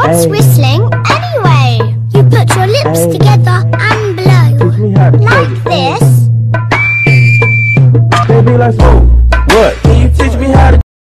What's Hey. whistling anyway? You put your lips Hey. together and blow. Teach me how to Like take it. this. Baby, let's move.